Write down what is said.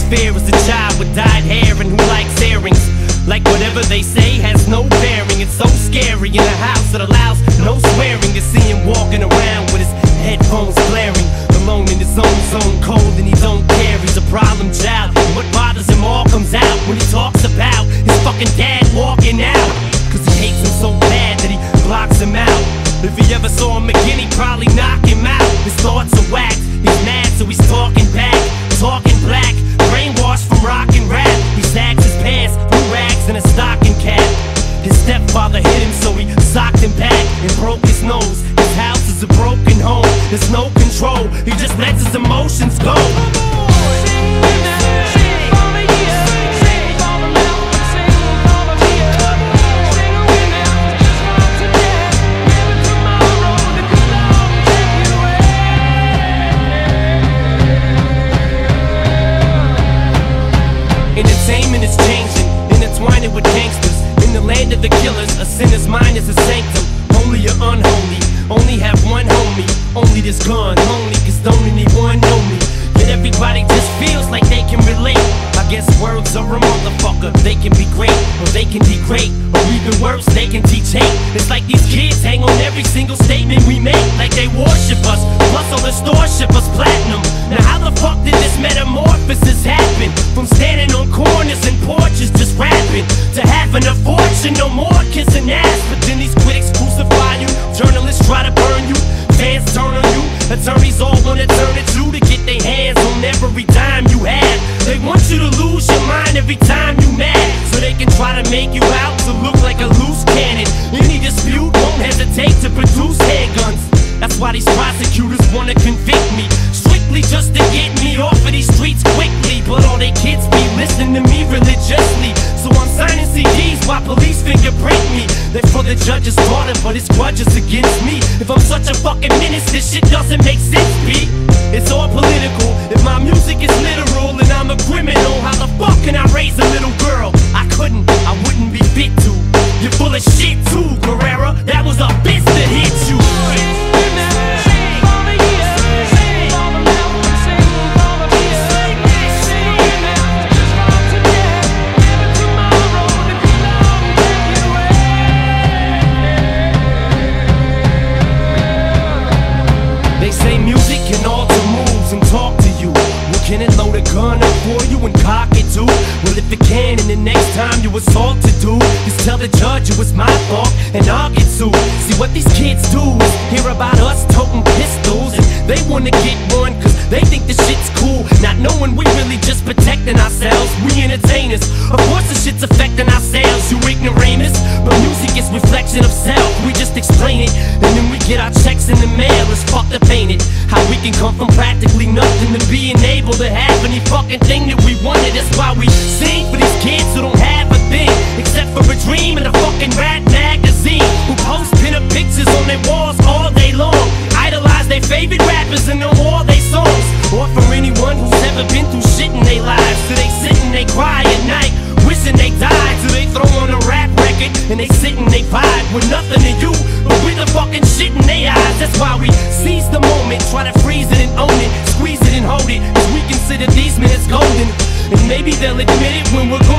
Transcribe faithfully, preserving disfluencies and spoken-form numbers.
fear is a child with dyed hair and who likes earrings. Like whatever they say has no bearing. It's so scary in a house that allows no swearing. To see him walking around with his headphones blaring, alone in his own zone, cold and he don't care. He's a problem child, and what bothers him all comes out when he talks about his fucking dad walking out. Cause he hates him so bad that he blocks him out. If he ever saw him again, he'd probably knock him out. His thoughts are whacked, he's mad so he's talking back, talking black, brainwashed from rock and rap. He sags his pants, blue rags and a stocking cap. His stepfather hit him so he socked him back and broke his nose. His house is a broken home, there's no control, he just lets his emotions go. Entertainment is changing, intertwining with gangsters. In the land of the killers, a sinner's mind is a sanctum. Holy or unholy, only have one homie. Only this gun, only cause don't anyone know me. Yet everybody just feels like they can relate. I guess words are a motherfucker. They can be great, or they can degrade, or even worse, they can teach hate. It's like these kids hang on every single statement we make, like they worship us. Plus all the stores ship us platinum. Now how the fuck did this metamorphosis happen? From standing on corners and porches just rapping, to having a fortune, no more kissing ass. But then these critics crucify you, journalists try to burn you, fans turn on you, attorneys all wanna turn at you to get their hands on every dime you have. They want you to lose your mind every time you mad, so they can try to make you out to look like a loose cannon. Any dispute won't hesitate to produce handguns. That's why these prosecutors wanna convict me, strictly just to get me off of these streets quickly. But all they kids be listening to me religiously, so I'm signing C Ds while police fingerprint me. They for the judge's daughter, but his grudge is against me. If I'm such a fucking menace, this shit doesn't make sense, B. It's all political. If my music is literal and I'm a criminal, how the fuck can I raise a little girl? I couldn't, I wouldn't be fit to. You're full of shit too, Guerrera. That was a bitch that hit you. They say music can alter moods and talk to you. Well, can it load a gun up for you and cock it too? Well, if it can, and the next time you assault to do, just tell the judge it was my fault and I'll get sued. See what these kids do is hear about us toting pistols, and they wanna get one cause they think the shit's cool, not knowing we really just protecting ourselves. We entertainers, of course the shit's affecting ourselves, you ignoramus. But music is reflection of self, we just explain it, and then we get our checks in the mail. It's fucked up, ain't it? How we can come from practically nothing to being able to have any fucking thing that we wanted. That's why we sing for these kids who don't have a thing except for a dream and a fucking rap magazine, who post pinup pictures on their walls all day long, idolize their favorite rappers and know all their songs. Or for anyone who's ever been through shit in their lives, so they sit and they cry at night wishing they died, so they throw on a rap record and they sit and they vibe with nothing to you but with the fucking shit in their eyes. That's why we seize the moment, try to freeze it and own it, squeeze it and hold it, cause we consider these minutes golden. And maybe they'll admit it when we're gone.